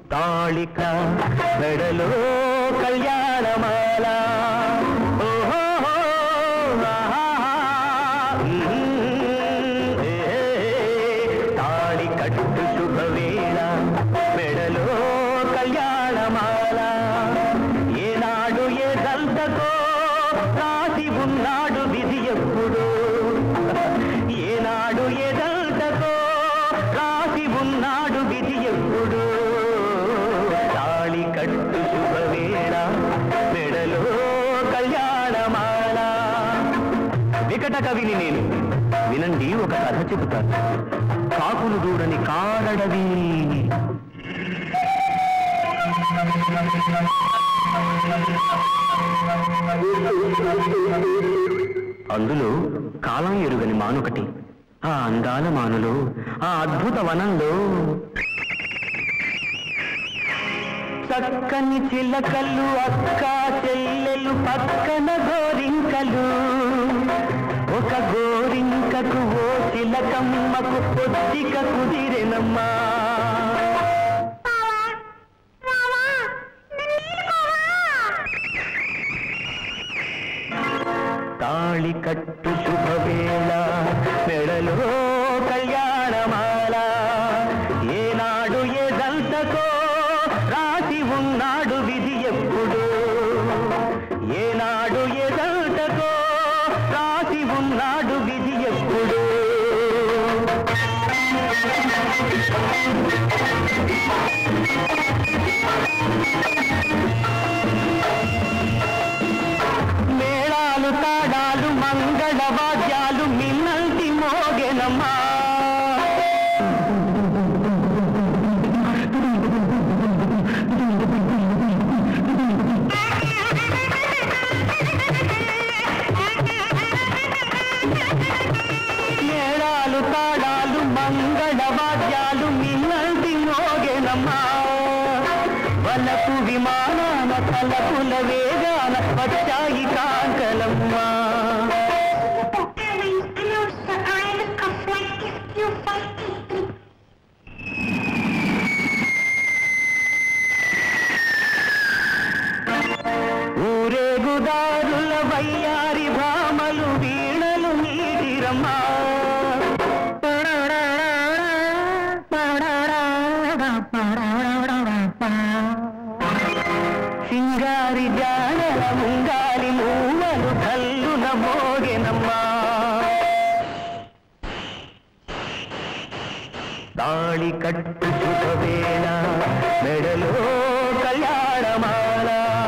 తాళిక మెడలో కళ్యాణమాల తాళి కట్టు శుభవేళ మెడలో కళ్యాణమాల ఏనాడు ఏ దంతకో రాసి ఉన్నాడు విధి ఎప్పుడు ఏనాడు ఏ దంతకో రాసి ఉన్నాడు విధి ఎప్పుడు తాళి కట్టు శుభవేళ మెడలో కళ్యాణమాల. వికట కవిని నేను, వినండి ఒక కథ చెబుతాను. కాకులు దూడని కారడవి. అందులో కాలం ఎరుగని మానొకటి. ఆ అందాల మానులో, ఆ అద్భుత వనంలో చక్కని చిలకలు, అక్క చెల్లెలు, పక్కన గోరింకలు. ఒక గోరింకకు ఓ చిలకమ్మకు పొద్దిక కుదిరెనమ్మా. తాళి కట్టు శుభవేళ మెడలో కళ్యాణమాల ఏనాడు ఏ దంతకో రాసి ఉన్నాడు విధి ఎప్పుడు ఏనాడు ఏ దంతకో రాసి ఉన్నాడు విధి ఎప్పుడు. మేళాలు తాడాలు మంగళ వాద్యాలు మిన్నంటి మోగెనమ్మా. మేళాలు తాడాలు మంగళ వాద్యాలు మిన్నంటి మోగెనమ్మా. వలపు విమానాన తలపుల వేగాన వచ్చాయి కాంకలమ్మా. ఊరేగుదారుల వయ్యారి భామలు వీణలు నీటిరమ్మా. సింగారి జానల ముంగాలి మూవలు కల్లున మోగెనమ్మా. తాళి కట్టు శుభవేళ మెడలో కళ్యాణమాల.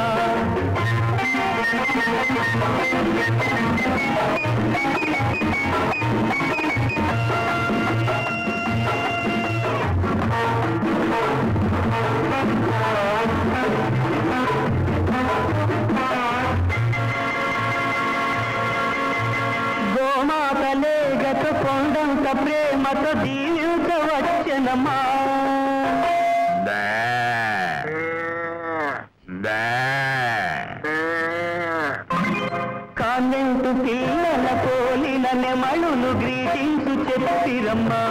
గోమాతలేగత కొండంత ప్రేమతో దీవించవచ్చనమ్మా. కాన్వెంటు పిల్లల పోలిన నెమళులు గ్రీటింగ్స్ చెప్పిరమ్మా.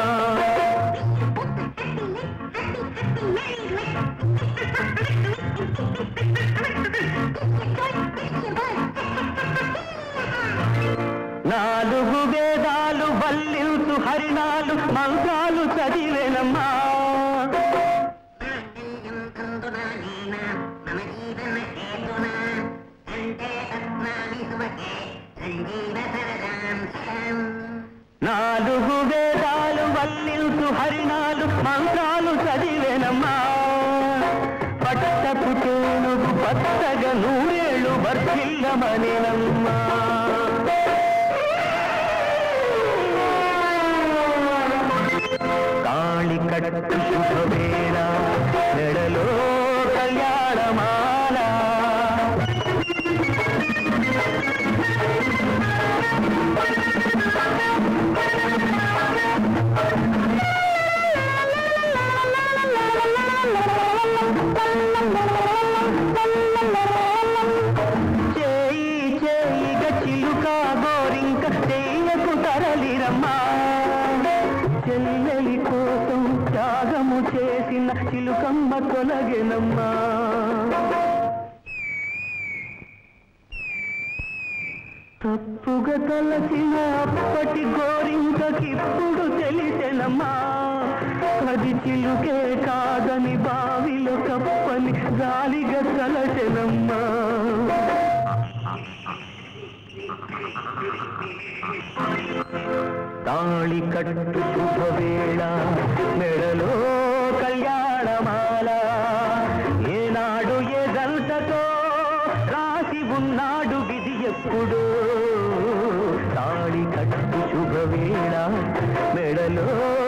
నాలుగు వేదాలు వల్లించు హరిణాలు మంత్రాలు చదివేనమ్మా. నాలుగు వేదాలు వల్లించు హరిణాలు మంత్రాలు చదివేనమ్మా. పట్టపు తేనుగు పచ్చగా నూరేళ్ళు వర్ధిల్లమనేనమ్మా. తాళి కట్టు శుభవేళ మెడలో కళ్యాణమాల. చేయి చేయిగా చిలుక గోరింక చెయ్యకు తరలిరమ్మా. చెల్లెలి కోసం త్యాగము చేసిన చిలుకమ్మ తొలగెనమ్మా. తప్పుగా తలచిన అప్పటి గోరింకకిప్పుడు తెలిసెనమ్మా, అది చిలుకే కాదని బావిలో కప్పని జాలిగా తలచెనమ్మా. తాళి కట్టు శుభవేళ మెడలో కళ్యాణమాల, ఏనాడు ఏ గంటతో రాసి ఉన్నాడు విధి ఎప్పుడు. తాళి కట్టు శుభవేళ మెడలో